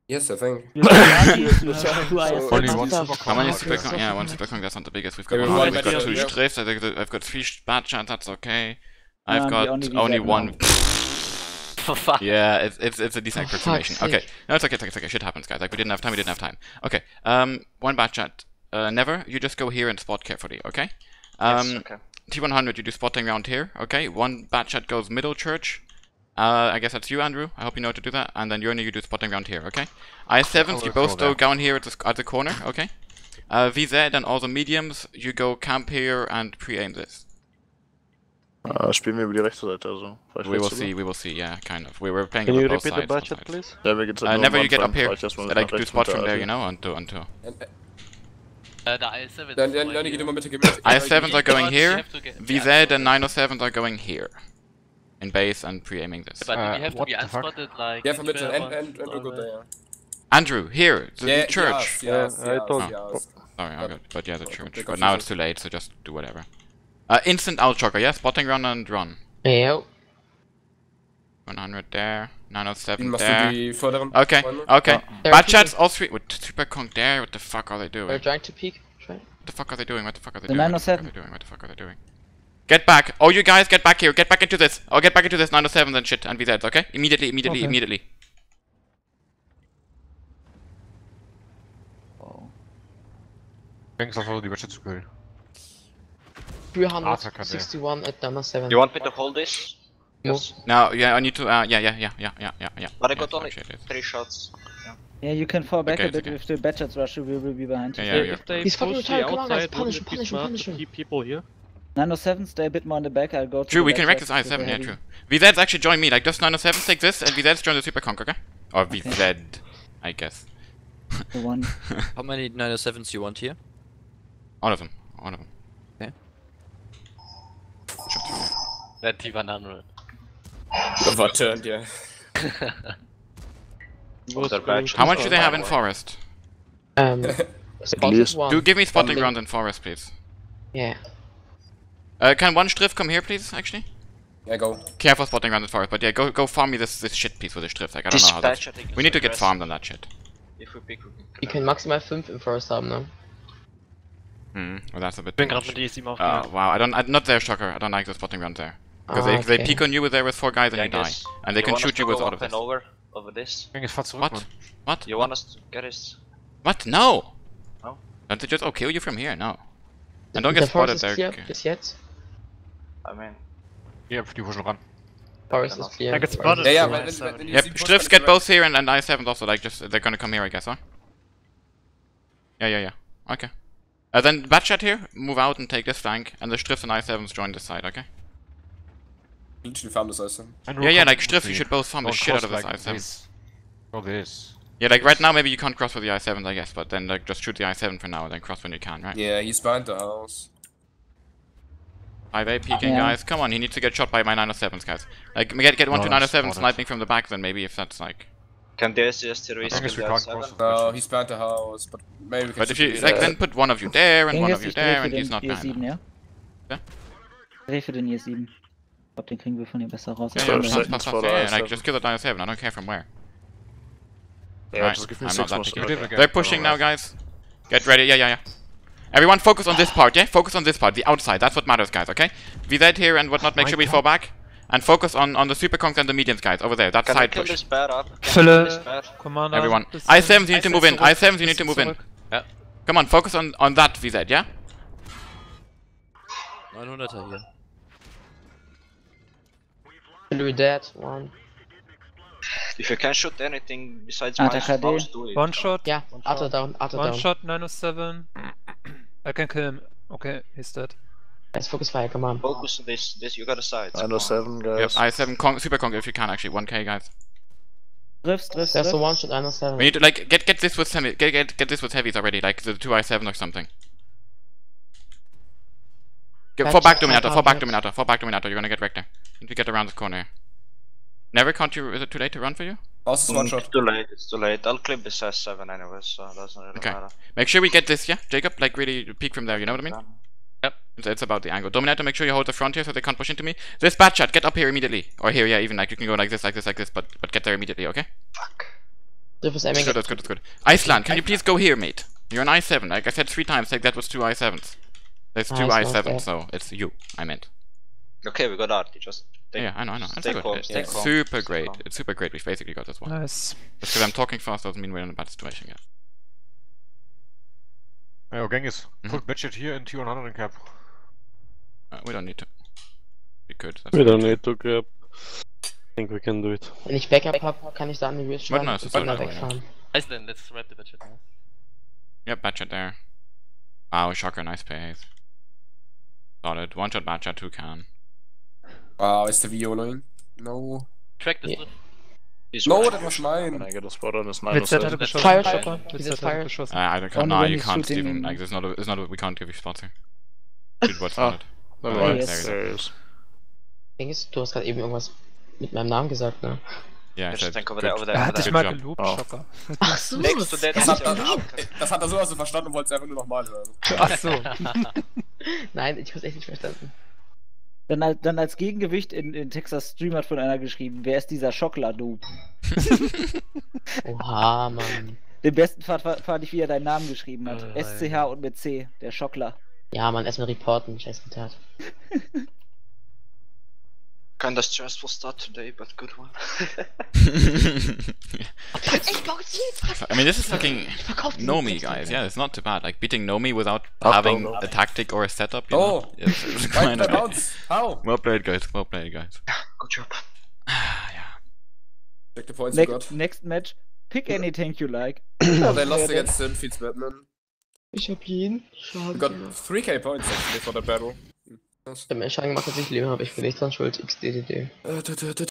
Yes, I think. You have two IS7. Only one super How many con. super con? Yeah, one super con. That's not the biggest. We've got Yeah, one. we We've got want two that, strifts. I've got 3 bad shots. That's okay. Yeah, I've got the only VZ one. now. For fuck. Yeah, it's a decent approximation. fuck's Okay, sake. no, it's okay. Shit happens, guys. Like we didn't have time. Okay. One bad shot. Never. You just go here and spot carefully. Okay. Yes, okay. T100. You do spotting around here. Okay. One bad shot goes middle church. I guess that's you, Andrew. I hope you know how to do that. And then you do spotting around here. Okay. I7s. You both go down here at the corner. Okay. VZ and all the mediums. You go camp here and pre-aim this. Spielen wir über die rechte Seite, also. We will see, yeah, kind of. We were playing Can on you both repeat the sides. budget, sometimes. please? Ja, wir geht's halt nur Never am you get Anfang, up here, vielleicht erstmal like nach do rechts spot mit from der there, you AG. know, until. Der i7. Dann geht immer bitte, geh bitte. I7s are going You here, have to get- VZ and 907s are going here. In base and pre-aiming this. But we have to what be the fuck? unspotted like. Yeah, from middle, 12 and we're good there, yeah. Andrew, here, the Yeah, church. Yes, Yeah, I told yes. Sorry, I'm good. But yeah, the But church. they But now confuse it's too late, so just do whatever. Instant outshocker, yeah? Spotting run and run. Yo. 100 there, 907 Machst du there. die vorderen Okay, Räume? okay. There are Bad two- shots, all 3. What, super conk there? What the fuck are they doing? They're trying to peek. Try. What the fuck are they doing? What the fuck are they The doing? What the fuck are 907. they doing? What the fuck are they doing? Get back! Oh, you guys, get back here! Get back into this! Oh, get back into this 907 and shit and VZs, okay? Immediately. Oh. Thanks for the budget school. 361 at Dama 7. You want me to hold this? Yes. Now, yeah, I need to, yeah. But I got Yes, only actually it is. 3 shots. Yeah, you can fall back Okay, a bit okay. if the Badgers rush, we will be behind you. Yeah, yeah. If they He's fucking push the retired, come on, guys, outside, punish wouldn't him, it be punish him, smart punish to him. keep people here? 907, stay a bit more in the back, I'll go to True, the we can wreck Badgers this with the I7, yeah, heavy. true. VZs actually join me, like just 907 take this and VZs join the super conk, okay? Or VZ, I guess. The one. How many 907s do you want here? All of them. Okay. That T100. Overturned, yeah. How much do they have in forest? Spotted least. one. Do give me spotting Something. rounds in forest, please. Yeah. Can one Striff come here, please, actually? Yeah, go. Careful spotting rounds in forest, but yeah, go farm me this shit piece with the Striff, like, I don't know how that's... Dispatch, I think, is We need to get aggressive. farmed on that shit. If we pick, we You can maximal 5 im Forest haben, ne? Well, that's a bit Ich bin too gerade much. mit E7 auf. Wow, I'm not there, Shocker. I don't like the spotting round there. Because Ah, they okay. peek on you with there with 4 guys and Yeah, you die. guess. And they can want us shoot to you with go all up of and this. over this. Ich fahr zurück, What? Mann. What? You want us to get this? What? No! No? Don't they just kill you from here? No. And don't get The spotted forest there. is clear, bis jetzt. I mean, Hier, die huschen ran. Forest is clear. I get spotted. Ja, ja, from wenn I7. die Yep, 7 Striffs get both here and I7s also, like, just, they're gonna come here, I guess, huh? Yeah. Okay. Then Batchat here, move out and take this flank, and the Striffs and I7s join this side, okay? Literally farm das Eis. Yeah, like, Striffs, you should both farm the shit out of this I7. Oh, this. Yeah, like, right now, maybe you can't cross with the I7s, I guess, but then, like, just shoot the I7 for now, and then cross when you can, right? Yeah, he's behind the house. 5A peeking, Yeah. guys. Come on, he needs to get shot by my 907s, guys. Like, get one No, to that's 907 spotted. sniping from the back, then maybe if that's like. can the SCS risk guess we the can't outside? cross. No, he's behind the house, but maybe we can But if shoot you his like, ass. then put one of you there and Den one jetzt of you ich there, drehe and für he's den not behind. E7, ja? Ja? Dreh für den E7. Ich glaub, den kriegen wir von hier besser raus. Yeah, So, yeah, seconds for the yeah, like I7. just kill the 907. I don't care from where. Yeah, Right, just give me I'm 6 not that more picky. seconds. Okay. They're pushing now, guys. Get ready. Yeah. Everyone, focus on this part. Yeah, focus on this part, the outside. That's what matters, guys. Okay. VZ here and whatnot. Make sure we fall back. And focus on the super conks and the medians, guys, over there. That Can we side kill push. this bear up? Can we kill Fülle, this bear? Commander. Everyone. bisschen- I7s, you need to move in. I7s, you need to move in. Ja. Come on, focus on that VZ, yeah? 900er hier. Louis dead, one. If you can shoot anything besides Ah, my der KD. mouse, do it. One shot. Yeah, Atta down, Atta One down. shot, 907. I can kill him. Okay, he's dead. Let's focus fire, come on. Focus on this, you got a side. 907, Yep, guys. I7 conk, super conk if you can, actually. 1k, guys. Drift. There's a one shot, 907. We need to, like, get this with semi, get this with heavies already, like the 2 I7 or something. Fall back Dominator, fall back Dominator, you're gonna get wrecked there. You need to get around the corner. Never can't you, is it too late to run for you? House is one It's shot. too late. I'll clip this S7 anyway, so it doesn't really Okay. matter. Make sure we get this, yeah? Jacob, like really peek from there, you know what I mean? Yep. It's about the angle. Dominator, make sure you hold the front here so they can't push into me. This bad shot, get up here immediately. Or here, yeah, even like you can go like this, but get there immediately, okay? Fuck. Riff is aiming Good, at... that's good, that's good. Iceland, can you please go here, mate? You're an I7. Like I said 3 times, like that was 2 I7s. There's 2 Nice, I7s, okay. so it's you, I meant. Okay, we got Artie, just take, Yeah, I know. It's stay good. calm, It's stay calm. super stay great. calm. It's super great. We've basically got this one. Nice. Just because I'm talking fast doesn't mean we're in a bad situation yet. Yo, Genghis, Mhm. put budget here in T100 and cap. We don't need to. We could. That's We fine. don't need to grab. I think we can do it. Wenn ich Backup hab, kann ich da an die Wheels schlagen no, it's und fine, dann fine, wegfahren. Iceland, let's wrap the budget now. Yep, Batchet there. Wow, Shocker, nice pace. Solid. 1 shot Batchet, 2 can. Wow, is the Violoing? No. Track this Yeah. lift. He's No, watching. that was When mine. I get a spot on his Mit Z hat er 907. geschossen. Fire Chopper. shot. Mit He's Z at hat er fire. geschossen. I can't, Only no, when you he's can't, shooting Steven. in- Like, we can't give you spots here. Dude, what's Ah. not? Never Oh, mind. yes. There he is. Ding ist, du hast gerade eben irgendwas mit meinem Namen gesagt, ne? Yeah, I Just said think over good. there, over there, Er over hat dich there. mal job. gelobt, Oh. Chopper. Ach so. Next to that, Das is hat, your- das hat er so also verstanden und wollte es einfach nur nochmal hören. Ach so. Nein, ich hab's echt nicht verstanden. Dann als Gegengewicht in Texas Stream hat von einer geschrieben, wer ist dieser Schockler-Noob? Oha, Mann. Den besten fand ich, wie er deinen Namen geschrieben hat. Nein. SCH und mit C, der Schockler. Ja, Mann, erstmal reporten, scheiß Tat. Kinda stressful start today, but good one. Ich baue jetzt I mean, this is fucking verkauft Nomi, guys. Yeah, it's not too bad. Like, beating Nomi without Oh, having no. a tactic or a setup, you Oh. know? It's Why kind did I of... bounce? How? Well played, guys. Well played, guys. Good job. Yeah. Check the points you got. Next match, pick any tank you like. Oh, they lost against Sinfields Batman. Ich hab ihn. We Schade. got 3k points actually for that battle. Ich hab mir Schaden gemacht, dass ich lebe, aber ich bin nicht dran schuld. XDDD.